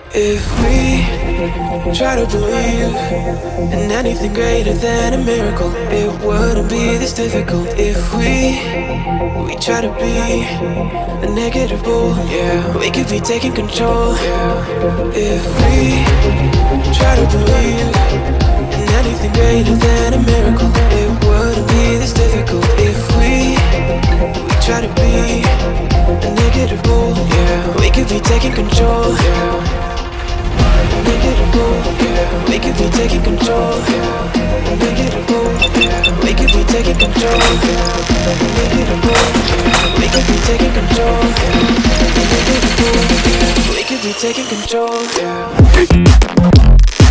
If we try to believe in anything greater than a miracle, it wouldn't be this difficult. If we try to be a negative bull, yeah, we could be taking control, yeah. If we try to believe in anything greater than a miracle, it wouldn't be this difficult. If we try to be a negative bull, yeah, we could be taking control, yeah. Negative bull, yeah, we could be taking control, yeah. Negative bull, yeah, we could be taking control, yeah. Negative bull, yeah, we could be taking control, yeah. Negative bull, yeah, we could be taking control, yeah.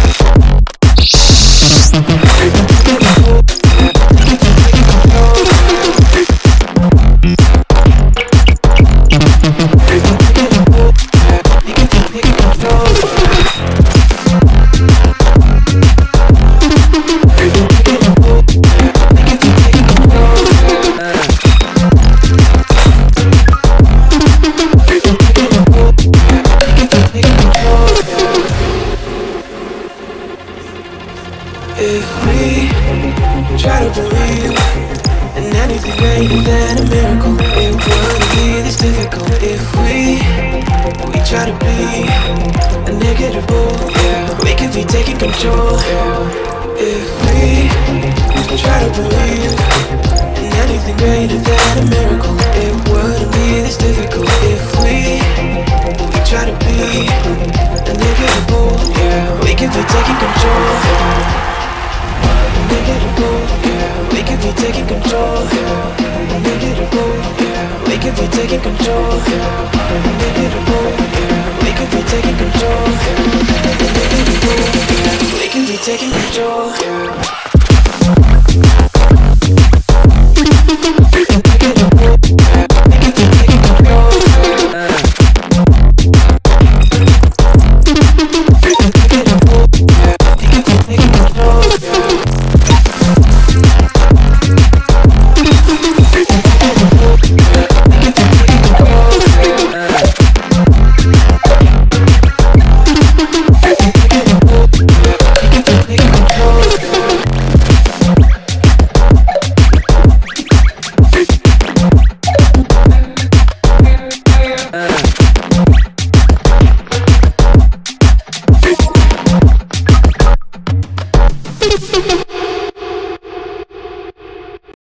If we try to believe in anything greater than a miracle, it wouldn't be this difficult. If we try to be a negative bull, yeah, we could be taking control, yeah. If we try to believe in anything greater than a miracle, it wouldn't be this difficult. If we try to be a negative bull, yeah, we could be taking control, yeah. Negative bull, yeah, we could be taking control, yeah. Negative bull, yeah, we could be taking control, yeah. Negative bull, yeah, we could be taking control, yeah. Negative bull, yeah, we could be taking control, yeah.